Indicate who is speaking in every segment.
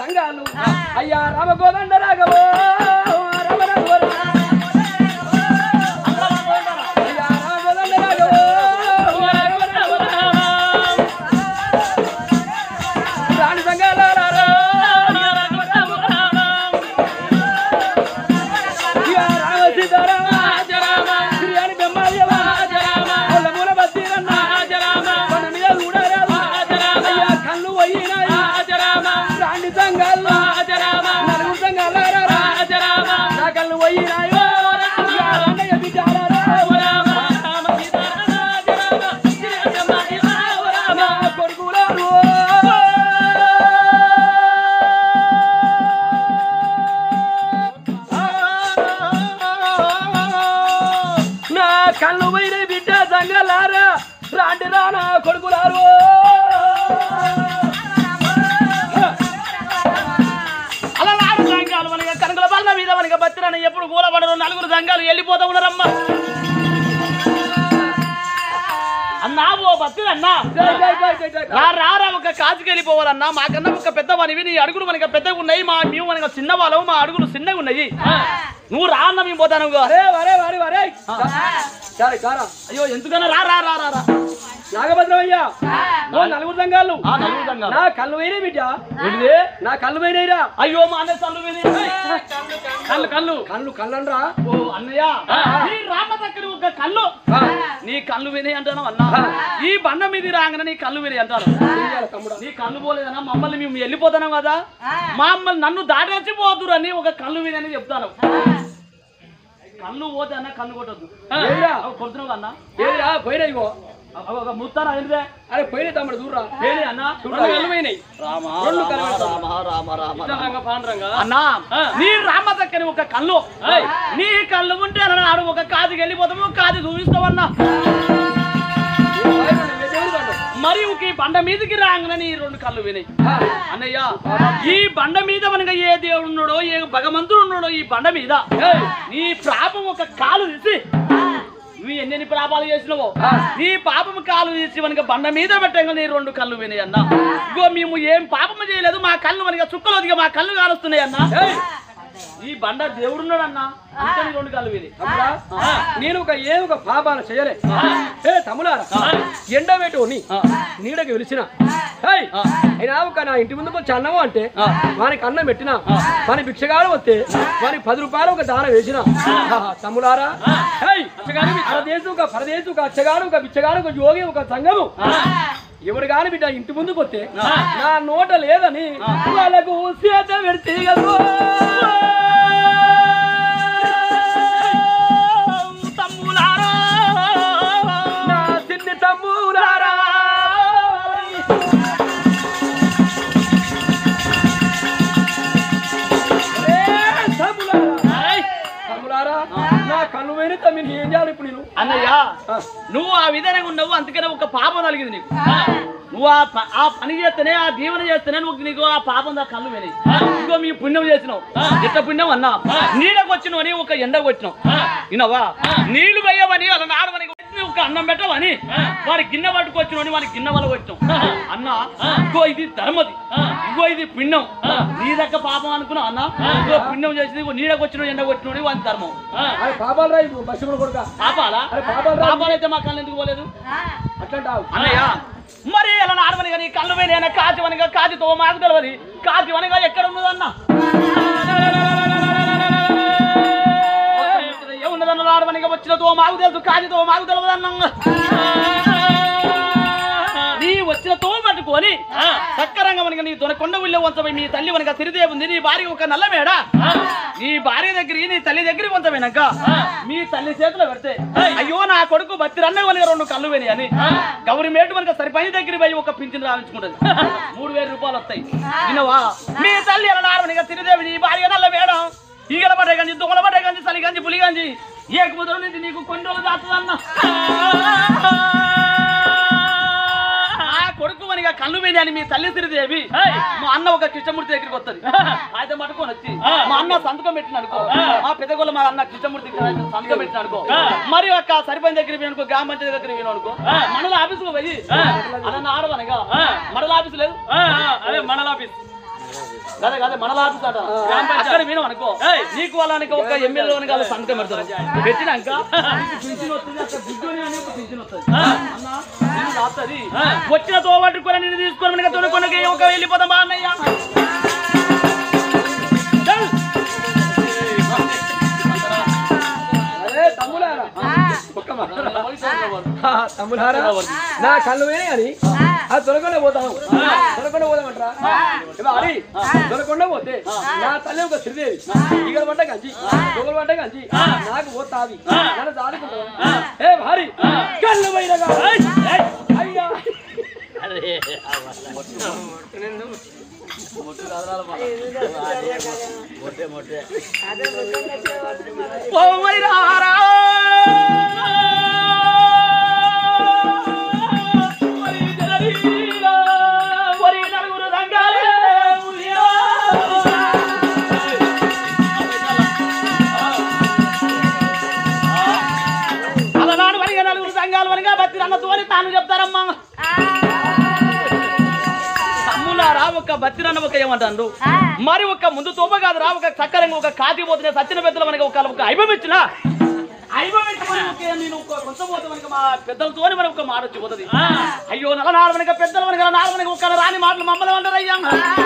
Speaker 1: సంఘాలు అయ్యా రామగోదండ రాఘవో కళ్ళు పోయిన బిడ్డ సంగలారా రాండి రానా కొడుకులారు అలా నాడు సంఘాలు మనకి కనుకల బల్ల మీద మనకి బతిరని ఎప్పుడు కూలబడరు నలుగురు సంఘాలు వెళ్ళిపోతా ఉన్నారమ్మా అన్నా ఓ బతిరన్నా రారా ఒక కాచుకి వెళ్ళిపోవాలన్నా మాకన్నా ఒక పెద్దవానివి నీ అడుగులు మనకి పెద్దగా ఉన్నాయి మేము మనకి చిన్న వాళ్ళము మా అడుగులు చిన్నగా ఉన్నాయి నువ్వు రా అన్న మేము పోతాను అయ్యో ఎందుకన్నా రా రా రా రా నాగభద్రమయ్యా నలుగురు సంఘాలు నా కళ్ళు పోయినాయి బిడ్డ నా కళ్ళు పోయినాయిరా అయ్యో మా అన్న కళ్ళు పోయినాయి కళ్ళు కళ్ళు కళ్ళు కళ్ళనరా ఓ అన్నయ్య రామ దగ్గర ఒక కళ్ళు నీ కళ్ళు వినాయి అంటాను అన్న ఈ బండ మీద రాగానే నీ కళ్ళు వినాయి అంటారు నీ కళ్ళు పోలేదన్నా మమ్మల్ని మేము వెళ్ళిపోతున్నాం కదా మమ్మల్ని నన్ను దాటేసి పోతురు అని ఒక కళ్ళు వినని చెప్తాను కళ్ళు పోతే అన్న కళ్ళు కొట్టద్దు కొడుతున్నావు అన్న పోయినా ఇగో ముత్తారా ఏంటిదే అరే పోయినాయి తమ్ముడు దూరా పోయినాయి అన్న కళ్ళు పోయినాయి అన్నా నీ రామ దగ్గర ఒక కళ్ళు నీ కళ్ళు ఉంటే అన్నాడు ఒక కాదికి వెళ్ళిపోతాము కాది చూపిస్తావన్నా మరి ఈ బండ మీదకి రాగానే ఈ రెండు కళ్ళు వినాయి అన్నయ్య ఈ బండ మీద మనగా ఏ దేవుడు ఉన్నాడో ఏ భగవంతుడు ఉన్నాడో ఈ బండ మీద నీ పాపం ఒక కాలు తీసి నువ్వు ఎన్ని పాపాలు చేసినావో నీ పాపం కాలు తీసి మనకి బండ మీద పెట్టగా నీ రెండు కళ్ళు వినాయి అన్న ఇగో మేము ఏం పాపము చేయలేదు మా కళ్ళు మనకి చుక్కలు దిగా మా కళ్ళు కాలుస్తున్నాయి అన్న ఈ బండ దేవుడున్నాడన్నా రెండు కళ్ళు విని నేను ఒక పాపాలు చేయలే తమ్ములారా ఎండబెట్టుని నీడకి వెలిసిన అయినా ఒక నా ఇంటి ముందుకు వచ్చి అన్నము అంటే వానికి అన్నం పెట్టినా వాని భిక్షగాడు వస్తే వానికి 10 రూపాయలు ఒక దాన వేసిన తమ్ములారా పరదేశం ఒక పరదేశం ఒక అచ్చగాడు ఒక బిచ్చగాడు ఒక యోగి ఒక సంఘము ఎవరు కాని బిడ్డ ఇంటి ముందుకు వస్తే నా నోట లేదని వాళ్ళకు చేత పెడితే తమ్ములారా నా చిన్ని తమ్ములారా నా కళ్ళు పోయిన తమ్మిని ఏం చేయాలి ఇప్పుడు నేను అన్నయ్య నువ్వు ఆ విధంగా ఉన్నావు అందుకనే ఒక పాపం కలిగింది నీకు నువ్వు ఆ పని చేస్తేనే ఆ దీవెన చేస్తేనే నువ్వు నీకు ఆ పాపం దా కళ్ళు విని ఇంకో మీ పుణ్యం చేసినావు ఎంత పుణ్యం అన్నా నీళ్ళకి వచ్చినావు అని ఒక ఎండకు వచ్చినావు విన్నావా నీళ్లు వేయవని అలా నాడవని ఒక అన్నం పెట్టవని వాడి గిన్నె పట్టుకొచ్చినని వాడి గిన్నె వల్ల వచ్చినావు అన్న ఇంకో ఇది ధర్మది ఇంకో ఇది పుణ్యం నీ దగ్గర పాపం అనుకున్నావు అన్న ఇంకో పుణ్యం చేసి నీడకు వచ్చిన ఎండకు వచ్చినోడి వాడి ధర్మం పాపాలా పాపాలైతే మా కళ్ళు ఎందుకు పోలేదు అట్లా అన్నయ్య మరి ఎలా నాడవని కానీ కళ్ళు పోయిన కాచివనిగా కాచితో మాకు తెలియదు కాచివనిగా ఎక్కడ ఉన్నదన్న ఏమున్నదన్న నాడవనిగా వచ్చినతో మాకు తెలుసు కాచితో మాకు తెలియదన్న నీ వచ్చినతో పట్టుకొని సక్కరంగా మనకి నీ కొండ ఊళ్ళో వంచబోయి మీ తల్లి మనక సిరిదేవి ఉంది నీ భార్య ఒక నల్ల మేడ నీ భార్య దగ్గర నీ తల్లి దగ్గరికి వంచబోయినాక మీ తల్లి చేతిలో పెడితే అయ్యో నా కొడుకు బత్తి రన్న మనకి 2 కళ్ళు పోయినాయి అని గవర్నమెంట్ మనకి సరిపని దగ్గర పోయి ఒక పింఛన్ రాయించుకుంటది 3000 రూపాయలు వస్తాయి వినవా మీ తల్లి ఎలా నాడవనిగా సిరిదేవి నీ భార్య నల్ల మేడ ఈగల పడే గంజి దుమ్మల పడే గంజి చలి గంజి పులి గంజి ఏ కుదురు నుంచి నీకు కొన్ని రోజులు దాస్తుందన్న కొడుకు మనగా కళ్ళు పోయినా అని మీ తల్లి సిరిదేవి మా అన్న ఒక కృష్ణమూర్తి దగ్గరికి వస్తుంది అయితే మటుకొని వచ్చి మా అన్న సంతకం పెట్టిన అనుకో మా పెద్దగోళ్ళ మా అన్న కృష్ణమూర్తి సంతకం పెట్టిన అనుకో మరి ఒక సరిపంచ్ దగ్గర పోయి అనుకో గ్రామ పంచాయతీ దగ్గర పోయిన అనుకో మండల ఆఫీసులో పోయి అన్న ఆడవనగా మండల ఆఫీసు లేదు అదే మండల ఆఫీస్ కదా కదా మన ఆఫీస్ అట అక్కడ విను అనుకో నీకు వాళ్ళకి ఒక ఎమ్మెల్యే అని కాదు సంతకం పెడతారు పెట్టినాక పింఛన్ వస్తుంది అక్కడ బిడ్డని అని ఒక పింఛన్ వస్తుంది అన్న నేను రాస్తుంది వచ్చిన తోబట్టుకొని నేను తీసుకోవడానికి తోడుకొనకి ఒక వెళ్ళిపోతాం బా అన్నయ్య
Speaker 2: తమ్ముడారా నా కళ్ళు వేరే అని అది దొరకకుండా పోతాము దొరకకుండా పోదామంటారా అది దొరకకుండా పోతే నా తల్లి ఒక శ్రీదేవి ఈగల పంట కంచి దొంగల పంట కంచి నాకు పోతావి నన్ను చాలుకుంటా ఏ భారీ కళ్ళు పోయినగా అయ్యా
Speaker 1: తాను చెప్తారమ్మా తమ్ములారా ఒక బతిరన్న ఒక ఏమంటాడు మరి ఒక ముందు తోప కాదు రా ఒక చక్కరంగా ఒక కాకి పోతున్నా సచ్చిన పెద్దలు మనకి ఒక ఐబం ఇచ్చిన నేను కొంత పోతే మనకి మా పెద్దలతోని మనకి ఒక మాట వచ్చిపోతుంది అయ్యో నలనాడు మనకి పెద్దలు మనకి నాడు మనకి ఒక రాని మాటలు మమ్మల్ని అంటారు అయ్యా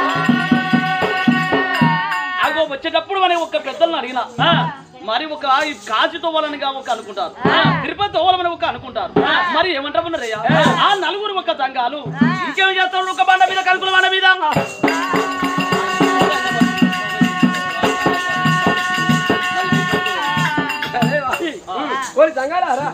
Speaker 1: అగో వచ్చేటప్పుడు మనకి ఒక పెద్దలను అడిగిన మరి ఒక కాశీతో వాళ్ళనిగా ఒక అనుకుంటారు తిరుపతి తోవాలని ఒక అనుకుంటారు మరి ఏమంటారయ్యా ఆ నలుగురు ఒక సంఘాలు ఇంకేం చేస్తారు ఒక బండ మీద కలుపుల బండ మీద
Speaker 2: సంఘాలారా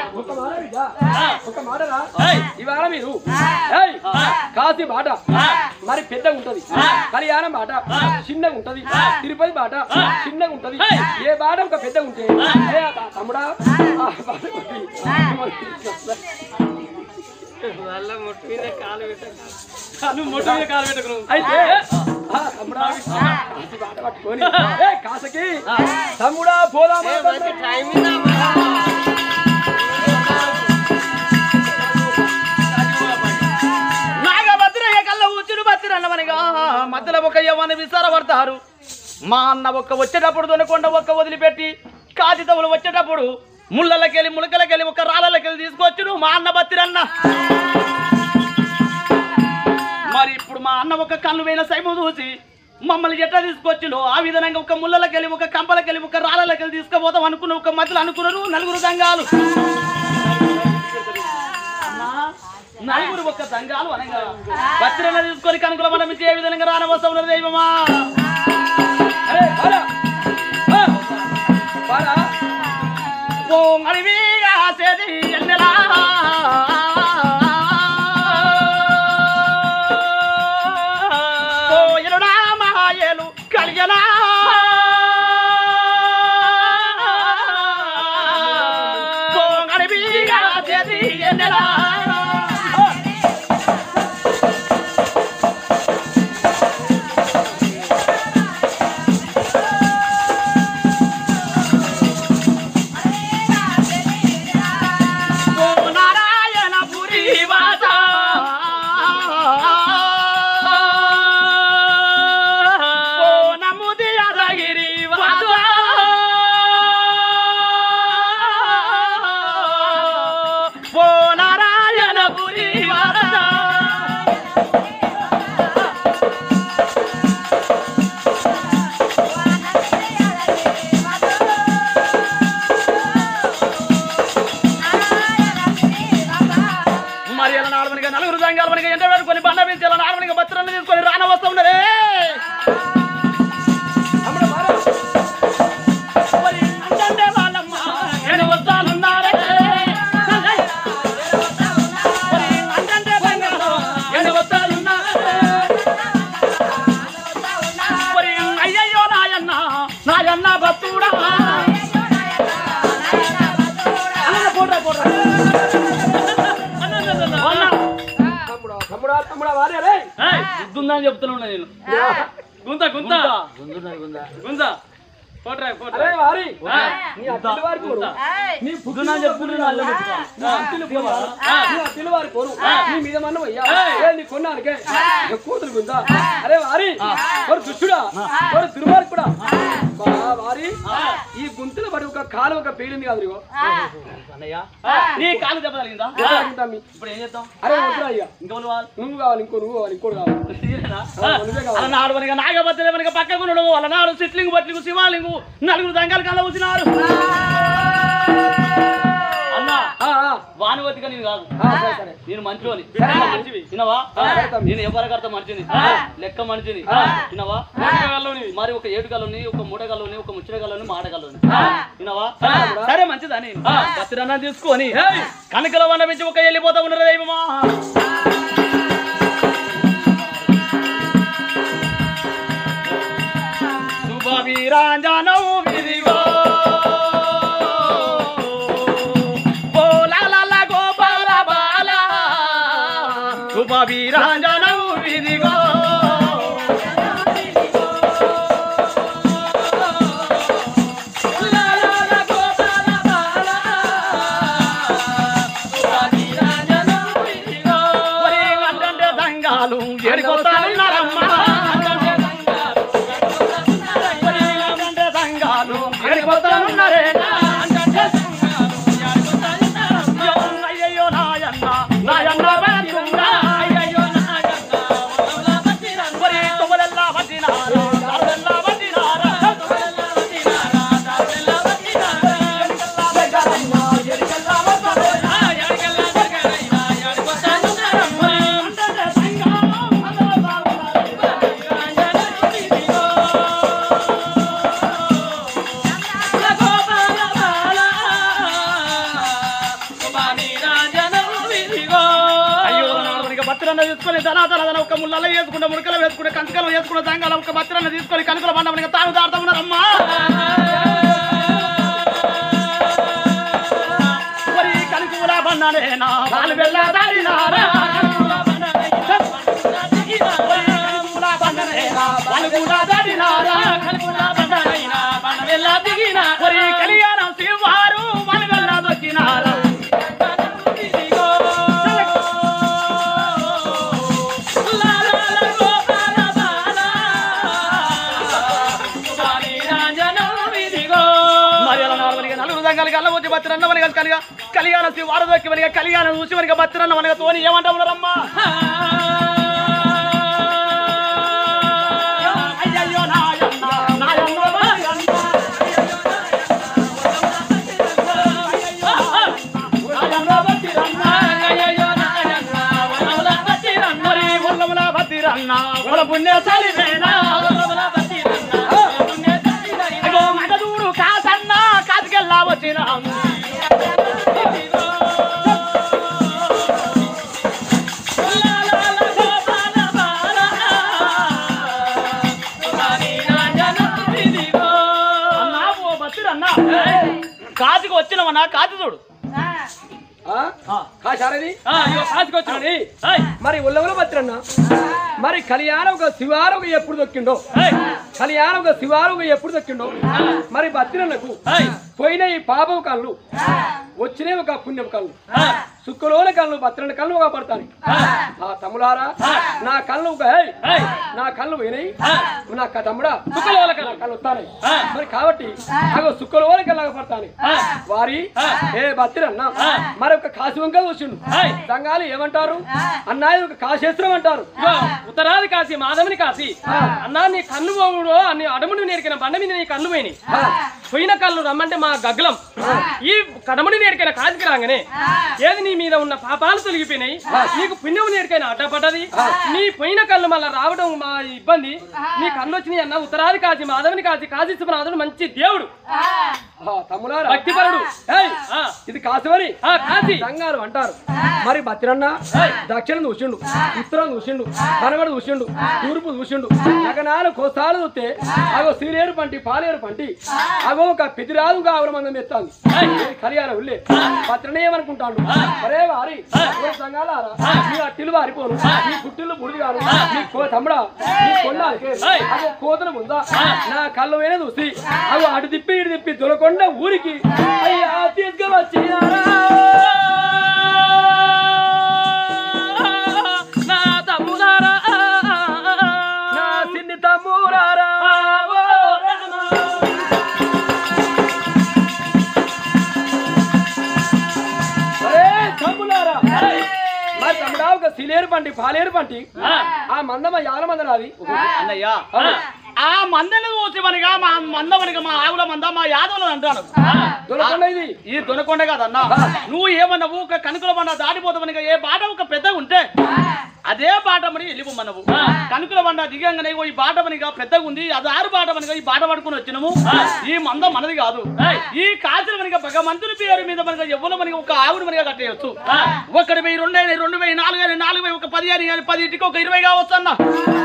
Speaker 2: ఒక మాటరా ఇవాళ మీరు కాశీ బాట మరి పెద్దగా ఉంటది కళ్యాణం బాట చిన్నగా ఉంటది తిరుపతి బాట చిన్నగా ఉంటది ఏ బాట ఒక పెద్దగా ఉంటే తమ్ముడా మొట్టు మీద కాలు పెట్టకు అయితే తమ్ముడా బాట పట్టుకొని కాశకి తమ్ముడా పోదామా
Speaker 1: మధ్యలో ఒక యవ్వని విసారపడతారు మా అన్న ఒక్క వచ్చేటప్పుడు దొనకొండ ఒక్క వదిలిపెట్టి కాగితములు వచ్చేటప్పుడు ముళ్ళకెళ్ళి ములకలకెళ్ళి ఒక రాళ్ళకెళ్ళి తీసుకొచ్చును మా అన్న బత్తిరన్న మరి ఇప్పుడు మా అన్న ఒక కళ్ళు వేల సైము చూసి మమ్మల్ని ఎట్లా తీసుకొచ్చిండో ఆ విధంగా ఒక ముళ్ళకెళ్ళి ఒక కంపలకెళ్ళి ఒక రాళ్ళకెళ్ళి తీసుకుపోతాం అనుకున్న ఒక మధ్యలో అనుకున్నారు నలుగురు సంఘాలు నలుగురు ఒక్క సంఘాలు అనగా భద్రన తీసుకొని కనుకల మనం ఏ విధంగా రానవసరం దైవమా మహాయలు కలిగనా నలుగురు సంఘాలు మనకి ఎండ పెట్టుకొని బండ పెంచాలి నార్మల్గా బత్తరన్న తీసుకొని రాన వస్తూ ఉన్నదే అయ్యయ్యో నాయన్న బతుడా గుందని చెప్తున్నా నేను గుంత గుంత గుంత
Speaker 2: అరే వారి నీ అత్తిలి వారి కోరు నీ
Speaker 1: పొద్దున చెప్పుకుంటున్నా అల్లం పెట్టుకోవాలి.
Speaker 2: నీ అత్తిలి పోరు నీ అత్తిలి వారి కోరు నీ మీద మన్నం అయ్యా నీ కొన్నానికే కూతురు గుందా అరే వారి ఒక దుష్టుడా ఒక దుర్మార్గుడా వారి ఈ గుంతులు పడి ఒక కాలు ఒక పేలింది కాదు ఇగో
Speaker 1: అన్నయ్య నీ కాలు దెబ్బ తగిలిందా ఇప్పుడు ఏం చేద్దాం
Speaker 2: అరే వద్దురా అయ్యా
Speaker 1: ఇంకా వాళ్ళు
Speaker 2: నువ్వు కావాలి నువ్వు కావాలి ఇంకోటి కావాలి
Speaker 1: అలా నాడు మనకి నాగబద్దలే మనకి పక్కకు ఉండడం వాళ్ళ నాడు సిట్లింగు బట్లింగు శివాలింగు నలుగురు దంగాలు కళ్ళ వచ్చినారు అన్నా వానువతిగా నేను కాదు నేను మంచివాని వినవా నేను ఎవరికర్త మంచిది లెక్క మంచిది వినవా మరి ఒక ఏడుకల్లోని ఒక మూడగల్లోని ఒక ముచ్చటగల్లోని మాడగల్లోని వినవా సరే మంచిదని పత్రన్నా తీసుకొని కనకల వన నుంచి ఒక వెళ్ళిపోతా ఉన్నది దైవమా శుభ వీరాంజనం విధివో వీరాంజనం విధిగో దంగాలు ఏడుకొస్తానున్నారమ్మా దంగాలు ఏడుకొస్తానున్నారే అయ్యో నాయన్న నాయన్న తీసుకొని దళాదళ ఒక ముళ్ళలో వేసుకుంటే ముడకలు వేసుకుంటే కంచకలు వేసుకుంటే దంగాల ఒక బత్తిరన్న తీసుకొని కనుకల బండ మనకి తాను దాడుతా ఉన్నారమ్మా మరి కనుకూల బండనేనా వాళ్ళు వెళ్ళాదారినారా వాళ్ళు కూడా దాడినారా వెళ్ళా దిగినా మరి కళ్యాణం శివారు వాళ్ళు వెళ్ళా దొక్కినారా బత్తిరన్న మనకి కళ్యాణ వారదొక్కి మనకి కళ్యాణం చూసి మనకి బత్తిరన్న మనకి తోని ఏమంటా ఉన్నారమ్మా అయ్యయ్యో బత్తిరన్న పుణ్యశాలి మగదూరు కాసన్న కాసుకెళ్ళా వచ్చిన కాచుకు వచ్చినవన్నా కాచు చూడు
Speaker 2: మరి ఉల్లవలో బత్తిరన్న మరి కళ్యాణం ఒక శివారు ఎప్పుడు దొక్కిండో కళ్యాణం ఒక శివారు ఎప్పుడు దొక్కిండో మరి బత్తిరన్నకు పోయిన ఈ పాపం కళ్ళు వచ్చినాయి ఒక పుణ్యం కళ్ళు సుక్కలోని కళ్ళు బత్తిరన్న కళ్ళు ఒక పడతాను ఆ తమ్ముడారా నా కళ్ళు నా కళ్ళు పోయినాయి నా తమ్ముడా సుక్కలోల కళ్ళు వస్తాయి మరి కాబట్టి అగో సుక్కలోని కళ్ళగా పడతాను వారి ఏ బత్తిరన్న మరి ఒక కాశీ వంకలు వచ్చిండు సంఘాలు ఏమంటారు అన్నది ఒక కాశేశ్వరం అంటారు
Speaker 3: ఉత్తరాది కాశీ మాధవుని కాశీ అన్నా నీ కన్ను పోవుడు అని అడముని నేర్కిన బండ మీద నీ కన్ను పోయినాయి పోయిన కళ్ళు రమ్మంటే మా గగ్గలం ఈ కడముని నేర్కైన కాశీకి రాగానే ఏది నీ మీద ఉన్న పాపాలు తొలగిపోయినాయి నీకు పుణ్యం నేర్కైనా అడ్డపడ్డది నీ పోయిన కళ్ళు మళ్ళీ రావడం మా ఇబ్బంది నీ కళ్ళు వచ్చినాయి అన్న ఉత్తరాది కాశీ మాధవుని కాశీ కాశీశ్వరనాథుడు మంచి దేవుడు
Speaker 2: తమ్ములారా
Speaker 3: భక్తిపరుడు
Speaker 2: ఇది కాశీవరి
Speaker 3: కాశీ
Speaker 2: సంఘాలు అంటారు మరి బత్తిరన్న దక్షిణ చూసిండు ఉత్తరం చూసిండు కనగడు చూసిండు తూర్పు చూసిండు నగనాలు కోసాలు చూస్తే అగో సీలేరు పంటి పాలేరు పంటి అగో ఒక పెదిరాదు ఆవరమందం ఎత్తాంది కళ్యాణం ఉల్లే పత్రనే ఏమనుకుంటాడు మరే వారి సంఘాలారా మీ అట్టిలు వారిపోను మీ పుట్టిల్లు బుడిది కాదు మీ తమ్ముడా మీ కొండాలకే అదే కోతలు ఉందా నా కళ్ళ మీద చూసి అవి అటు తిప్పి ఇటు తిప్పి దొరకొండ ఊరికి అయ్యా తీసుకువచ్చినారా
Speaker 3: నా తమ్ముడారా
Speaker 2: నా చిన్ని తమ్ముడారా మరి తమ్ముడా ఒక సిలేరు పంటి పాలేరు పంటి ఆ మందమ యాల మంద నాది
Speaker 1: అన్నయ్యా ఆ మందను చూసి మనగా మా మందమనిగా మా ఆవుల మంద మా యాదవులు అంటాను
Speaker 2: దొరకొండ ఇది
Speaker 1: ఈ దొనకొండ కాదన్నా నువ్వు ఏమన్నావు ఒక కనుకల బండ దాటిపోతామనిగా ఏ బాట ఒక పెద్ద ఉంటే అదే బాటమని వెళ్ళిపోమన్నావు కనుకల బండ దిగంగానే ఈ బాటమనిగా పెద్దగా ఉంది అది ఆరు బాటమనిగా ఈ బాట పడుకుని వచ్చినాము ఈ మంద మనది కాదు ఈ కాసులు మనగా భగవంతుని పేరు మీద మనగా ఎవరు మనకి ఒక ఆవుడు మనగా కట్టేయచ్చు 1,000 2,000 2,000 4,000 4,000 ఒక 10,000 10 ఒక 20 కావచ్చు అన్న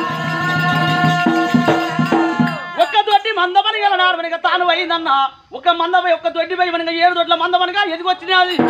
Speaker 1: ఒక్క దొడ్డి మందమని గల నాడమనిగా తాను అయిందన్న ఒక మందమై ఒక్క దొడ్డి పై మనగా 7 దొడ్ల మందమనిగా ఎదిగొచ్చినది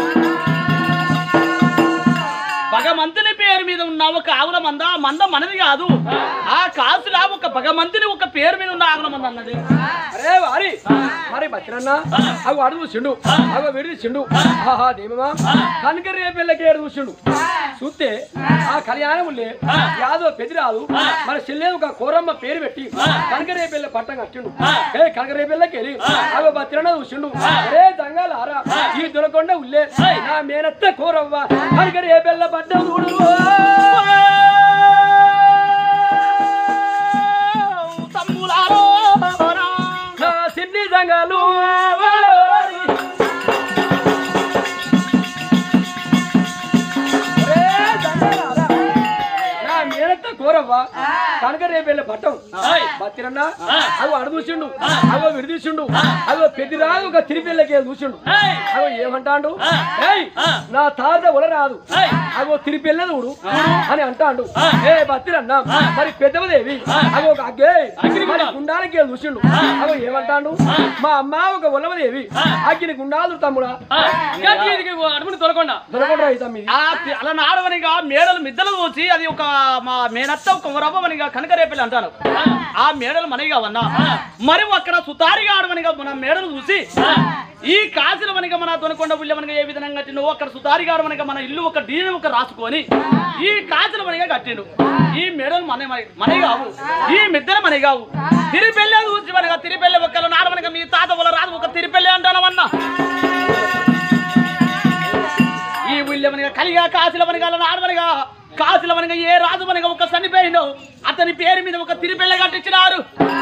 Speaker 1: భగవంతుని పేరు మీద ఉన్న ఒక ఆవుల మంద మంద మనది కాదు ఆ కాసులా ఒక భగవంతుని ఒక పేరు మీద ఉన్న ఆవుల మంద అన్నది
Speaker 2: అరే వారి మరి బచ్చరన్న అవి అడుగు చూసిండు అవి విడిచిండు ఆహా దేమమా కనుక రేపెళ్ళకి ఏడు చూసిండు చూస్తే ఆ కళ్యాణములే యాదో పెదిరాదు మన చెల్లె ఒక కోరమ్మ పేరు పెట్టి కనుక రేపెళ్ళ పట్టం కట్టిండు ఏ కనుక రేపెళ్ళకి వెళ్ళి అవి బచ్చరన్న చూసిండు అరే దంగాలారా ఈ దొరకొండ ఉల్లే నా మేనత్త కోరవ్వ కనుక రేపెళ్ళ పట్టం చూడు
Speaker 1: తమ్ములారో
Speaker 2: నా సిన్ని సంఘాలు కోరవ్వా కనుక రేపెళ్ళ పట్టం బతిరన్నా అవి అడదూసిండు అగో విడిదీసిండు అగో పెద్దిరాదు ఒక తిరిపెళ్ళకే చూసిండు అగో ఏమంటాడు నా తాత ఉలరాదు అగో తిరిపెళ్ళ చూడు అని అంటాడు ఏ బతిరన్నా మరి పెద్దవదేవి అగో ఒక అగ్గే మరి గుండాలకే చూసిండు అగో ఏమంటాడు మా అమ్మ ఒక ఉలవదేవి అగ్గిని గుండాలు తమ్ముడా
Speaker 3: అడుగుని దొరకొండ
Speaker 1: అలా నాడవనిగా మేడలు మిద్దలు చూసి అది ఒక మా మేనత్త ఒక రవ్వమనిగా కనకరేపల్లి అంటాను ఆ మేడలు మనగా వన్నా మరి అక్కడ సుతారిగా ఆడమనిగా మన మేడలు చూసి ఈ కాసిన మనగా మన దొనకొండ బుల్లె మనగా ఏ విధంగా కట్టిండు అక్కడ సుతారిగా ఆడమనిగా మన ఇల్లు ఒక డీని ఒక రాసుకొని ఈ కాసిన మనగా కట్టిండు ఈ మేడలు మనే కావు ఈ మిద్దెలు మనే కావు తిరిపెళ్ళే చూసి మనగా తిరిపెళ్ళే ఒక్కలు నాడమనిగా మీ తాత వల్ల రాదు ఒక తిరిపెళ్ళే అంటానవన్నా ఈ బుల్లె మనగా కలిగా కాసిన మనగా నాడమనిగా కాసుల మనగా ఏ రాజు మనగా ఒక చనిపోయిందో అతని పేరు మీద ఒక తిరిపెళ్ళ కట్టించినారు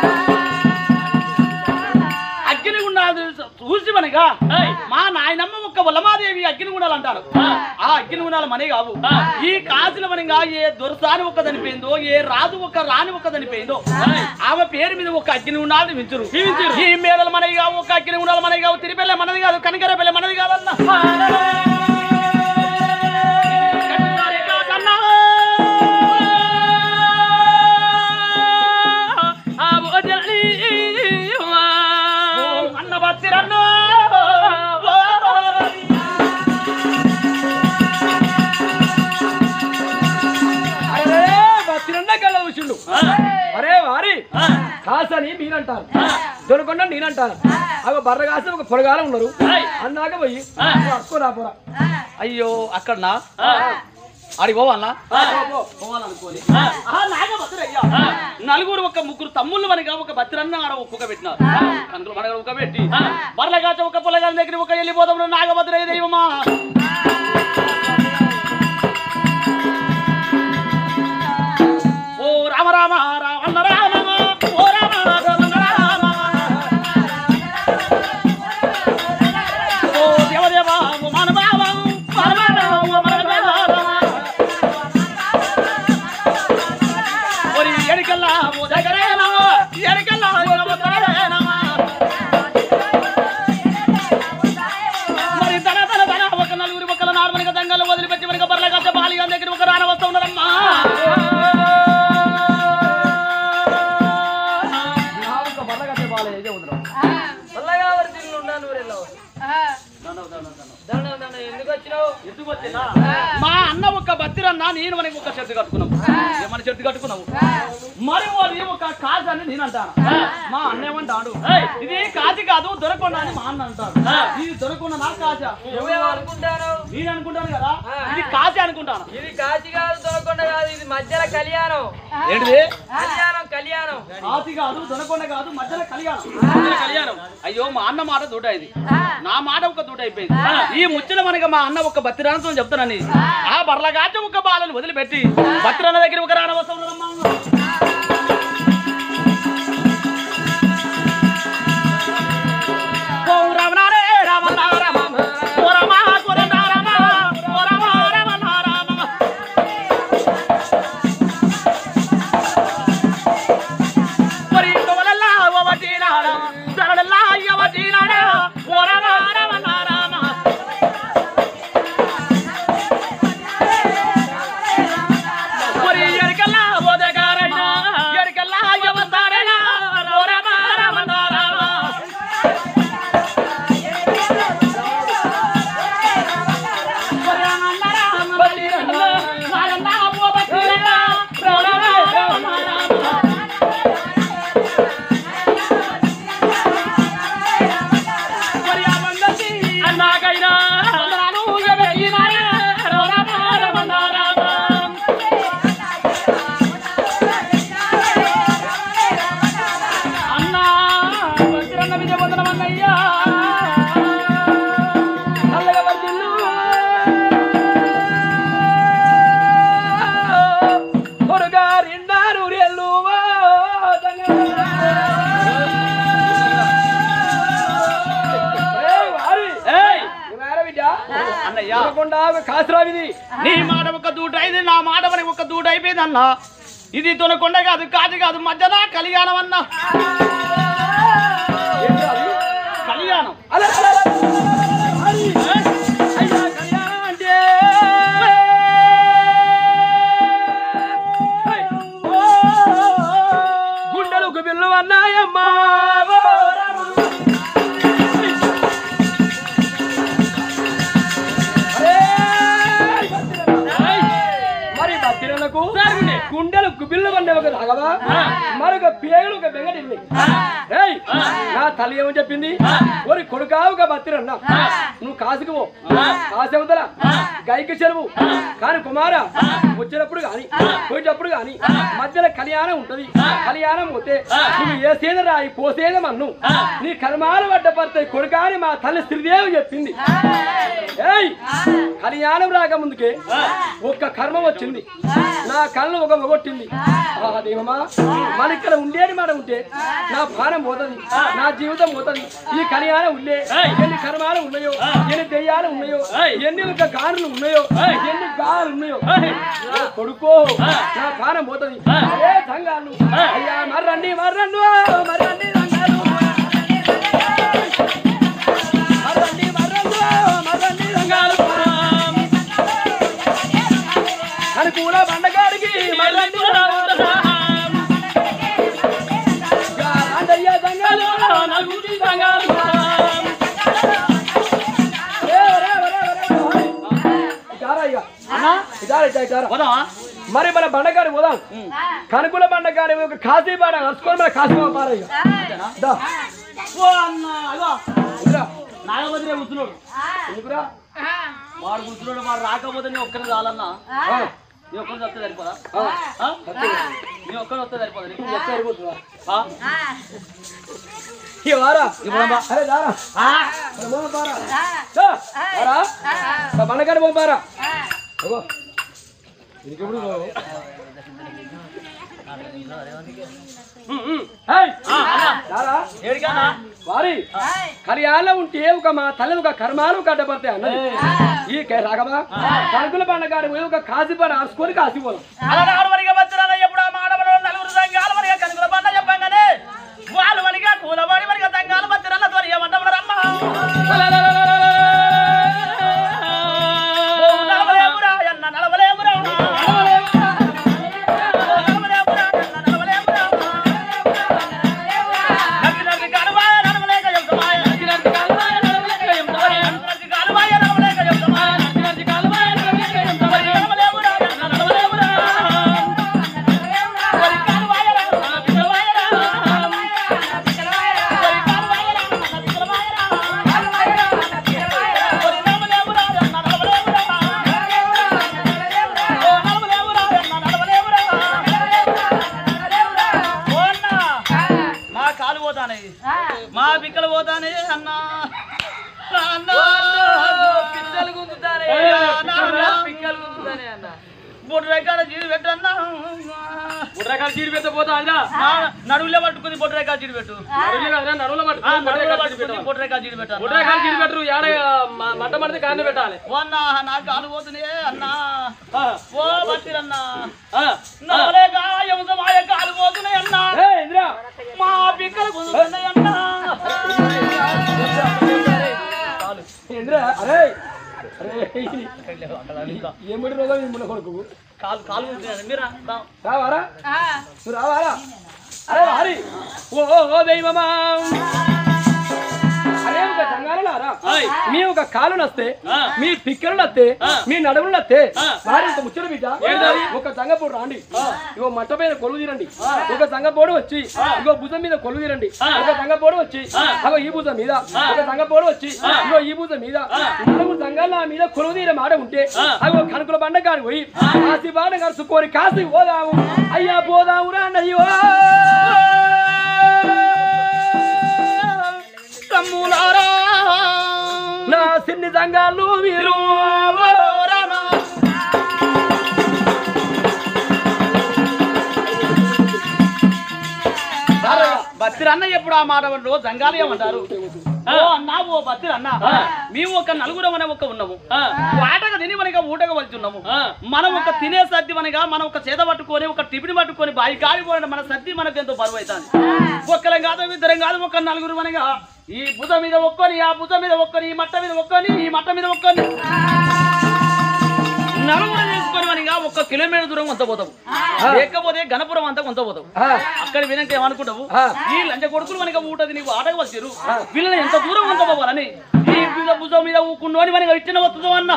Speaker 1: అగ్నిగుండాలు చూసి మనగా మా నాయనమ్మ ఒక వల్లమాదేవి అగ్నిగుండాలు అంటారు ఆ అగ్నిగుండాలు మనే కావు ఈ కాసుల మనగా ఏ దొరసాని ఒక చనిపోయిందో ఏ రాజు ఒక రాణి ఒక చనిపోయిందో ఆమె పేరు మీద ఒక అగ్నిగుండాలు వించరు ఈ మేడలు మనవి కావు ఒక అగ్నిగుండాలు మనవి కావు తిరిపెళ్ళ మనది కాదు కనకరపెళ్ళ మనది కాదన్న
Speaker 2: అరే వారి కాసని మీరంటారు దొరకొండ నేనంటాను అవి బర్ర కాసి ఒక పొరగాల ఉన్నారు అన్నాక పోయి అక్కరా పోరా
Speaker 1: అయ్యో అక్కడనా ఆడికి పోవాలనా పోవాలనుకోని నలుగురు ఒక ముగ్గురు తమ్ముళ్ళు మనగా ఒక బతిరన్న ఆడ ఒక్కొక్క పెట్టినారు కనుకలు మనగా ఒక పెట్టి బర్లగాచ ఒక పొలగాల దగ్గర ఒక వెళ్ళిపోతాం నాగభద్రయ్య దైవమా ఓ రామ రామ రామ రామ ఓ రామ రామ రామ ఓ దేవదేవ ఓ మానవావ ఓరి ఎడికల్లా ఓ దగ్గరేనా ఎడికల్లా మరి తన ఒక నలుగురి ఒకల నార్మల్గా దంగలు వదిలిపెట్టి మనకి బర్లగాచ బాలిగా దగ్గర ఒక రాన వస్తూ ఉన్నారమ్మా
Speaker 3: ఎందుకు వచ్చినావు?
Speaker 1: ఎందుకు వచ్చినా మా అన్న ఒక బత్తిరన్నా నేను మనకి ఒక షర్ట్ కట్టుకున్నాము. ఏమని షర్ట్ కట్టుకున్నాము? మరి వాడి ఒక కాజు అని నేను అంటాను. మా అన్న ఏమంటాడు, ఇది కాజు కాదు దొరకొండ అని మా అన్న అంటాడు. ఇది దొరకొండ నా కాజా
Speaker 3: అనుకుంటాను
Speaker 1: నేను అనుకుంటాను కదా, ఇది కాజీ అనుకుంటాను.
Speaker 3: ఇది కాశీ కాదు దొరకొండ కాదు, ఇది మధ్యలో కళ్యాణం.
Speaker 1: ఏంటిది?
Speaker 3: కళ్యాణం
Speaker 1: కాజీ కాదు దొరకొండ కాదు, మధ్యలో కళ్యాణం. అయ్యో మా అన్న మాట దూట ఇది, నా మాట ఒక దూట అయిపోయింది. ఈ ముచ్చట మనకి మా అన్న ఒక బత్తిరానంతో చెప్తానని ఆ బర్లగాచ ఒక బాలను వదిలిపెట్టి బత్తిరాన్న దగ్గర ఒక రానవసరం నీ మాట ఒక దూట అయింది, నా మాట మనకి ఒక దూట అయిపోయింది అన్న. ఇది తొనకొండ కాదు కాజు కాదు, మధ్యన కళ్యాణం అన్న. కళ్యాణం
Speaker 2: గుండెలకు బిల్లు అన్నాయమ్మా. గుండెలు గుబిల్లు పండే ఒక రాగవా, మరొక పేగులు ఒక బెంగటిల్లి. నా తల్లి ఏమని చెప్పింది, ఒరి కొడుకా ఒక బత్తిరన్నా, నువ్వు కాసుకు పో, కాసవతల గైకి చెరువు కానీ కుమారా వచ్చేటప్పుడు గాని పోయేటప్పుడు గాని మధ్యలో కళ్యాణం ఉంటది. కళ్యాణం పోతే నువ్వు ఏసేద రాయి పోసేద మన్ను, నీ కర్మాలు పడ్డపడతాయి కొడుకా అని మా తల్లి శ్రీదేవి చెప్పింది. కళ్యాణం రాకముందుకే ఒక్క కర్మ వచ్చింది, నా కళ్ళు ఒక మొగొట్టింది. దేవమా మన ఇక్కడ ఉండేది మాట ఉంటే నా ప్రాణం పోతుంది, నా జీవితం పోతుంది. ఈ కళ్యాణం ఉండే ఎన్ని కర్మాలు ఉన్నాయో, ఎన్ని దెయ్యాలు ఉన్నాయో, ఎన్ని ఒక గారులు ఉన్నాయో, ఎన్ని గారు ఉన్నాయో కొడుకో నా ప్రాణం పోతుంది. అదే సంఘాలు అయ్యా మర్రండి మర్రండు మర్రండి సంఘాలు మర్రండి మర్రండు మర్రండి సంఘాలు అనుకూల బండగాడికి మర్రండి మరి మన బండగాడి పోదాం. కనుకుల బండగాడి ఒక కాశీ బాడ కలుసుకొని మన కాశీ పారయ్య
Speaker 1: నాగభద్రే కూర్చున్నాడు.
Speaker 2: ఎందుకురా
Speaker 1: వాడు కూర్చున్నాడు, వాడు రాకపోతే నీ ఒక్కరిని చాలన్నా. నీ ఒక్కరిని వస్తే సరిపోదా? నీ ఒక్కరిని వస్తే సరిపోదా? నీకు వస్తే సరిపోతుందా?
Speaker 2: అరే దారా బండగాడి పోపారా ఇంకెప్పుడు వారి కళ్యాణం ఉంటే ఒక మా తల్లి ఒక కర్మాలు గడ్డపడతాయి అన్నది. ఈ రాగమా కనుకుల పండగాడి పోయి ఒక కాశీపడ అరుచుకొని కాశీపోదాం.
Speaker 1: ఎప్పుడు నలుగురు సంఘాలు మరిగా కనుకుల పండ చెప్పంగానే వాళ్ళు మరిగా కూలబడి మరిగా సంఘాలు మధ్యరాల ద్వారా ఏమంటారమ్మ నలవలేమురా అన్న నలవలేమురా నవ్వి కనువా నడవలేక చెప్తామా పోతానే మా పిక్కలు పోతానే అన్నా
Speaker 2: పిక్కలు గుంజుతానే పిక్కలు గుంజుతానే అన్న
Speaker 1: 3 రకాల జీడి పెట్టన్నా
Speaker 3: 3 రకాల జీడి పెట్ట పోతా అన్నా
Speaker 1: నడువులే పట్టుకుని 3 రకాల జీడి పెట్టు
Speaker 3: నడువులో
Speaker 1: పట్టుకుని 3 రకాల జీడి పెట్టు
Speaker 3: 3 రకాల జీడి పెట్టరు ఏడ మంట మడితే కానే పెట్టాలి
Speaker 1: అన్నా నాకు కాలు పోతున్నాయి అన్నా ఓ బట్టిరన్నా మాయ కాలు పోతున్నాయి అన్నా మా పిక్కలు గుంజుతున్నాయి అన్నా
Speaker 2: అరే ఏమిటి రోగం మున్న కొడుకు
Speaker 1: కాలు కాలు మీరా
Speaker 2: రావారా నువ్వు రావారా అరే హరి ఓ దైవమా అరే ఒక జంగాలనారా మీ ఒక కాలు నస్తే మీ పిక్కలు నస్తే మీ నడుములు నస్తే వారి ఒక ముచ్చట బిడ్డ ఒక జంగపోడు రాండి ఇగో మట్ట పైన కొలువు తీరండి ఒక జంగపోడు వచ్చి ఇగో భుజం మీద కొలువు తీరండి ఒక జంగపోడు వచ్చి అగో ఈ భుజం మీద ఒక జంగపోడు వచ్చి ఇగో ఈ భుజం మీద 4 జంగాల మీద కొలువు తీరే మాట ఉంటే అగో కనుకుల బండ కాని పోయి కాసి బాణ కలుసుకొని కాసి పోదాము అయ్యా పోదాము రాండయ్యో నా సిన్ని సంఘాలు మీరు
Speaker 1: బత్తిరన్న ఎప్పుడు ఆ మాట అంటారు జంగాలు ఏమంటారు ఓ అన్నా ఓ బత్తిరన్న మేము ఒక నలుగురం అనే ఒక ఉన్నాము వాటగా తిని మనగా ఊటగా వెళ్తున్నాము మనం ఒక తినే సర్ది మనగా మనం ఒక చేత పట్టుకొని ఒక టిఫిన్ పట్టుకొని బాయి కాలిపోయిన మన సర్ది మనకు ఎంతో బరువు అవుతుంది ఒక్కరం కాదు ఇద్దరం కాదు ఒక నలుగురు మనగా ఈ భుజ మీద ఒక్కొని ఆ భుజ మీద ఒక్కొని ఈ మట్ట మీద ఒక్కొని ఈ మట్ట మీద ఒక్కొని నలుగురు తీసుకొని మనగా 1 కిలోమీటర్ దూరం కొంత పోతావు లేకపోతే గణపురం అంతా కొంత పోతావు అక్కడ వినంటే ఏమనుకుంటావు ఈ లంచ కొడుకులు మనకి ఊటది నీకు ఆటకు వచ్చారు వీళ్ళని ఎంత దూరం కొంత పోవాలని ఈ భుజం మీద ఊకున్నోని మనకి ఇచ్చిన వస్తుందో అన్న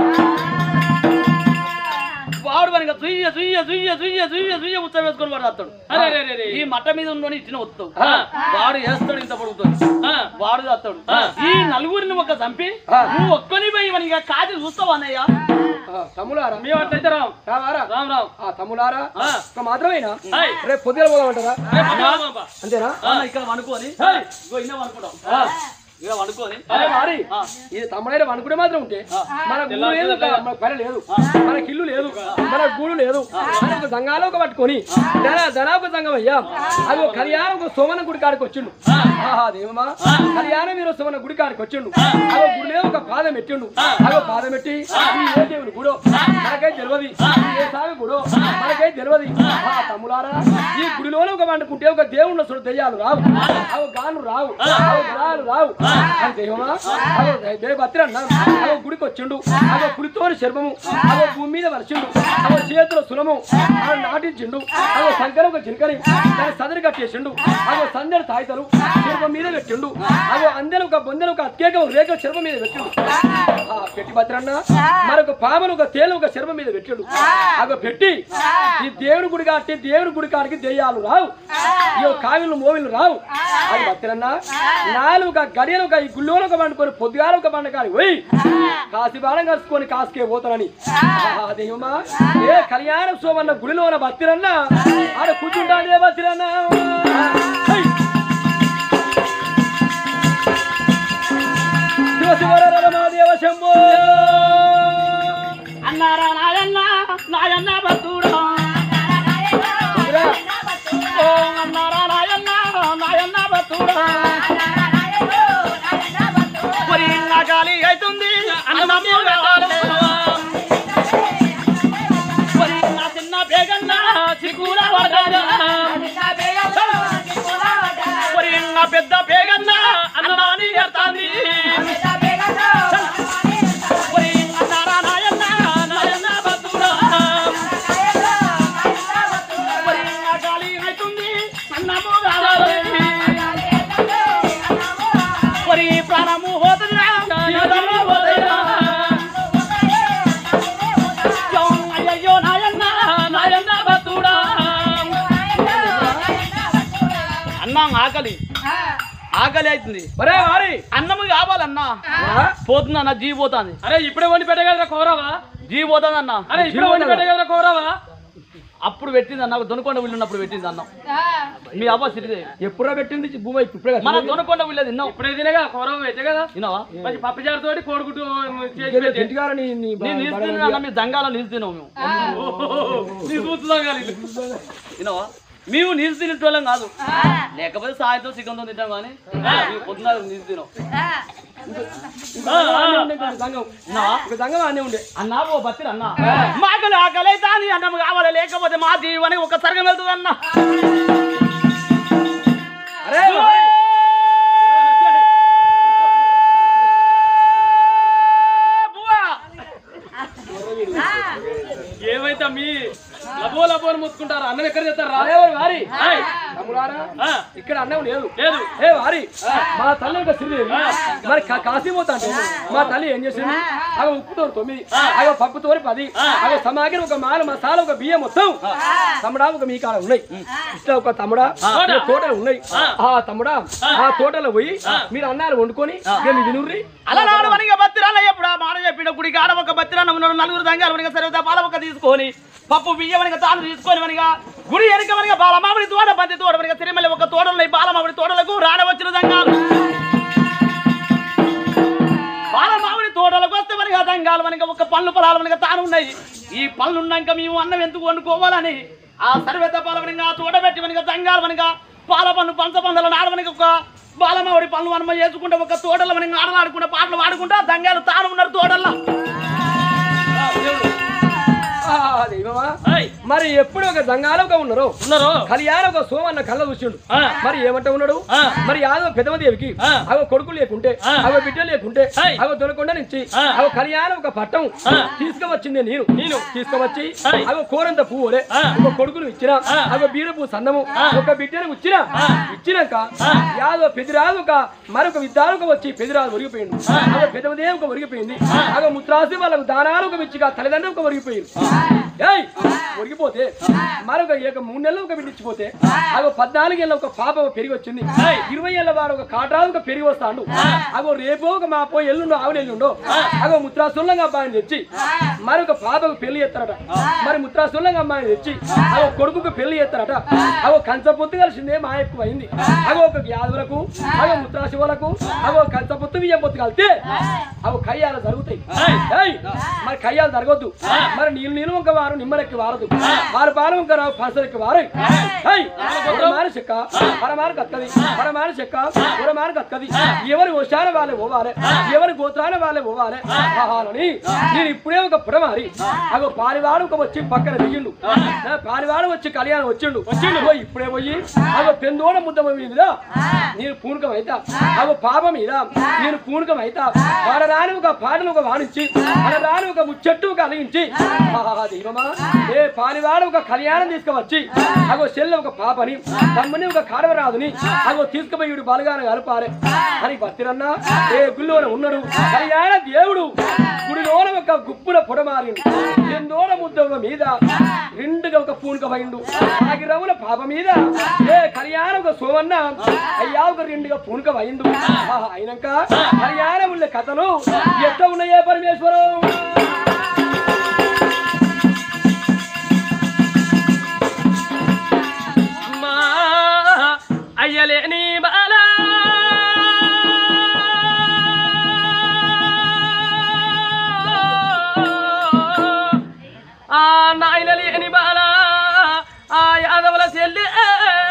Speaker 1: వాడు మనకి సుయ్య సుయ్య సుయ్య సుయ్య సుయ్య సుయ్య ఉత్సవ వేసుకొని వాడు వస్తాడు ఈ మట్ట మీద ఉన్నోని ఇచ్చిన వస్తావు వాడు వేస్తాడు ఇంత పడుగుతాడు వాడు చేస్తాడు ఈ నలుగురిని ఒక చంపి నువ్వు ఒక్కని పోయి మనకి కాచి చూస్తావు అన్నయ్య
Speaker 2: తమ్ములారా
Speaker 3: మేము అట్లయితే
Speaker 2: రావారా
Speaker 3: రామ్ రామ్
Speaker 2: తమ్ములారా మాత్రమేనా రేపు పొద్దున పోదామంటారా అంతేనా
Speaker 1: ఇక్కడ అనుకోని ఇన్న అనుకుంటాం ఇక అనుకోని
Speaker 2: అరే మారి ఇది తమ్ముడైన అనుకునే మాత్రం ఉంటే మన గుళ్ళు లేదు మన పని లేదు మనకి ఇల్లు లేదు మన గూడు లేదు మనకు సంఘాలు ఒక పట్టుకొని ధనాకు సంఘం అయ్యా అది ఒక కళ్యాణం ఒక సోమన గుడి కాడికి వచ్చిండు దేవమా కళ్యాణం మీరు సోమన గుడి కాడికి వచ్చిండు అదో గుడిలో ఒక పాదం పెట్టిండు అదో పాదం పెట్టి ఏ దేవుని గుడో మనకై తెలియదు ఏ సామి గుడో మనకై తెలియదు తమ్ములారా ఈ గుడిలోనే ఒక వండుకుంటే ఒక దేవుడు చూడు దెయ్యాలు రావు అవి గాను రావు అవి గ్రహాలు రావు దేవమా అదో భద్రన్న అదో గుడికి వచ్చిండు అదో పులితోని శర్మము అదో భూమి మీద వలచిండు అదో చేతిలో సులము అదో నాటించిండు అదో సంకరం ఒక జింకని దాని సదరి కట్టేసిండు అదో సందడి తాయితలు శర్మం మీద పెట్టిండు అదో అందెలు ఒక బొందెలు ఒక అత్యేక రేఖ శర్మం మీద పెట్టిండు పెట్టి భద్రన్న మరొక పామును ఒక తేలు ఒక శర్మం మీద పెట్టిండు అదో పెట్టి ఈ దేవుడి గుడి కాటి దేవుడి గుడి కాడికి దెయ్యాలు రావు ఈ కావిళ్ళు మోవిళ్ళు రావు అది భద్రన్న 4 గడియలు ఒక ఈ గుళ్ళోని ఒక పండుకొని పొద్దుగాల ఒక పండుగ కాని పోయి కాసి బాణం కలుసుకొని కాసుకే పోతానని దేవమా ఏ కళ్యాణం సోమన్న గుడిలోన భక్తిరన్న ఆడ కూర్చుంటాడే భక్తిరన్న శివ శివరమదేవ శంభో
Speaker 1: అన్నారా నాయన్న నాయన్న భక్తుడా ఓ అన్నారా నాయన్న నాయన్న భక్తుడా గాలి అవుతుంది అన్నము చిన్న బేగన్న చిక్కుల పెద్ద బేగన్న అన్నాని ఎడతాంది అన్నారా నాయన్న నాయన్న భక్తుడా గాలి అవుతుంది అన్నము ప్రాణము పోతుంది అయ్యో నాయన్న నాయన్న భక్తుడా అన్నా ఆకలి ఆకలి అవుతుంది
Speaker 2: ఒరే వారి
Speaker 1: అన్నము కావాలన్నా పోతుంది అన్న జీ పోతుంది
Speaker 3: అరే ఇప్పుడే వండి పెట్టగలరా కోరావా
Speaker 1: జీ పోతుంది అన్న
Speaker 3: అరే ఇప్పుడే వండి పెట్టగలరా కోరావా
Speaker 1: అప్పుడు పెట్టింది అన్న దొనకొండ వీళ్ళు ఉన్నప్పుడు పెట్టింది అన్నం మీ అవ్వ శ్రీదేవి
Speaker 2: ఎప్పుడో పెట్టింది భూమి ఇప్పుడే
Speaker 1: మన దొనకొండ వీళ్ళు తిన్నాం
Speaker 3: ఇప్పుడే తినగా కూర పెట్టే కదా
Speaker 1: తిన్నావా
Speaker 3: మంచి పప్పుచారుతోటి కోడిగుడ్డు చేసి పెట్టి.
Speaker 2: ఇంటికాడ
Speaker 1: నేను నీళ్ళు తిన్నా మీ దంగాలో నీళ్ళు తిన్నావు మేము
Speaker 3: నీ చూస్తున్నాం కానీ
Speaker 1: తిన్నావా మేము నీళ్ళు తినేటోళ్ళం కాదు లేకపోతే సాయంత్రం చికెన్తో తింటాం కానీ పొద్దున నీళ్ళు తినాం
Speaker 2: సంఘం అన్నీ ఉండే
Speaker 1: అన్నా ఓ బతిరి అన్న మాకలు ఆకలి దాని అన్నం కావాలి లేకపోతే మా జీవానికి ఒక సర్గం వెళ్తుంది అన్న
Speaker 2: అరే
Speaker 3: ఏమైతే మీ లబో లబో అని ముట్టుకుంటారు అన్నం ఎక్కడ చేస్తారా
Speaker 2: వారి ఇక్కడ అన్నం లేదు
Speaker 3: లేదు
Speaker 2: ఏ వారి మా తల్లి ఒక శ్రీదేవి మరి కాశీ పోతా అంటే మా తల్లి ఏం చేసింది అవి ఉప్పుతో 9 అవి పప్పుతో 10 అవి సమాగిన ఒక మాల మసాలా ఒక బియ్యం మొత్తం తమ్ముడా ఒక మీ కాడ ఉన్నాయి ఇట్లా ఒక తమ్ముడా తోటలు ఉన్నాయి ఆ తమ్ముడా ఆ తోటలో పోయి మీరు అన్నాలు వండుకొని మేము వినుర్రి
Speaker 1: అలా నాడు మనకి బత్తిరాన్న ఎప్పుడు ఆ మాట చెప్పిన గుడికి ఆడ ఒక బత్తిరాన్న ఉన్నాడు 4 దంగాలు మనకి సరిగ్గా పాల ఒక తీసుకొని పప్పు బియ్యం మనకి తాను తీసుకొని మనగా గుడి వెనక మనకి బాలమామిడి తోట బంతి తోట మనకి తిరుమల ఒక తోటలు బాలమామిడి తోటలకు రానవచ్చిన దంగాలు బాలమామిడి తోటలకు వస్తే మనకి ఆ దంగాలు మనకి ఒక పళ్ళు పొలాలు మనకి తాను ఉన్నాయి ఈ పళ్ళు ఉన్నాక మేము అన్నం ఎందుకు వండుకోవాలని ఆ సర్వేత పాల మనకి ఆ తోట పెట్టి మనకి దంగాలు మనకి పాల పన్ను పంచ పందల నాడు మనకి ఒక బాలమామిడి పనులు మనం చేసుకుంటే ఒక తోటలో మనకి ఆడలాడుకుంటే పాటలు పాడుకుంటా దంగాలు తాను ఉన్నారు తోటల్లో
Speaker 2: మరి ఎప్పుడు ఒక జంగాలుగా ఉన్నారు కళ్యాణ ఒక సోమన్న కళ్ళ చూసిండు మరి ఏమంట ఉన్నాడు మరి యాదవ పెదమదేవికి అవ కొడుకు లేకుంటే అవ బిడ్డ లేకుంటే అవ దొరకొండ నుంచి అవ కళ్యాణ ఒక పట్టం తీసుకువచ్చింది నేను తీసుకువచ్చి అవ కోరంత పువ్వులే ఒక కొడుకును ఇచ్చిన అవ బీరపు సన్నము ఒక బిడ్డను ఇచ్చినాక యాదవ పెదిరాదు ఒక మరొక విద్యాలకు వచ్చి పెదిరాదు ఒరిగిపోయింది అవ పెదమదేవి ఒక ఒరిగిపోయింది అవ ముత్రాసి వాళ్ళకు దానాలు ఒక మిచ్చిగా తల్లిదండ్రులు ఒక ఒరిగిపోయింది ఒరిగిపోతే మరొక 3 నెలలు ఒక బిడ్డిచ్చిపోతే అగో 14 ఏళ్ళ ఒక పాప పెరిగి వచ్చింది 20 ఏళ్ళ వాడు ఒక కాటరాజు ఒక పెరిగి వస్తాడు అగో రేపో ఒక మాపో ఎల్లుండో ఆవునెల్లుండో అగో ముత్రాసుల్లంగా అబ్బాయిని తెచ్చి మరొక పాపకు పెళ్లి చేస్తారట మరి ముత్రాసుల్లంగా అమ్మాయిని తెచ్చి అగో కొడుకుకు పెళ్లి చేస్తారట అగో కంచపొత్తు కలిసిందే మా ఎక్కువ అయింది అగో ఒక యాదవులకు అగో ముత్రాశివులకు అగో కంచపొత్తు బియ్యం పొత్తు కలిస్తే అగో కయ్యాలు జరుగుతాయి మరి కయ్యాలు జరగొద్దు మరి నీళ్ళు ఒక వారు నిమ్మలెక్కి వారదు వారు పాలు ఒక పసలెక్కి వారై పరమాన చెక్క పరమాన కక్కది పరమాన చెక్క పురమాన కక్కది ఎవరి హుషార వాళ్ళే పోవాలి ఎవరి గోత్రాన వాళ్ళే పోవాలి అని నేను ఇప్పుడే ఒక పురమారి అగో పారివాడు ఒక వచ్చి పక్కన దిగిండు పారివాడు వచ్చి కళ్యాణం వచ్చిండు ఇప్పుడే పోయి అగో పెందోడ ముద్ద మీద నేను పూనకం అవుతా అగో పాప మీద నేను పూనకం అవుతా వాడరాని ఒక పాటలు ఒక వాణించి వాడరాని ఒక ముచ్చట్టు ఒక అలిగించి దైవమా ఏ పాలివాడు ఒక కళ్యాణం తీసుకువచ్చి అగో చెల్లె ఒక పాపని తమ్ముని ఒక కాడవరాదుని అగో తీసుకుపోయి బలగాన కలపాలి అని భక్తిరన్నా ఏ గుళ్ళోన ఉన్నాడు కళ్యాణ దేవుడు గుడిలోన ఒక గుప్పుల పొడమారిండు ఎందోడ ముద్దల మీద రెండుగా ఒక పూనకమైండు ఆగిరవుల పాప మీద ఏ కళ్యాణ ఒక సోమన్న అయ్యా ఒక రెండుగా పూనకమైండు అయినాక కళ్యాణం ఉన్న కథలు ఎట్లా ఉన్నాయే పరమేశ్వరం
Speaker 3: అయ్యలేని బాలా ఆ నాయన లేని బాలా ఆ యాదవుల చెల్లి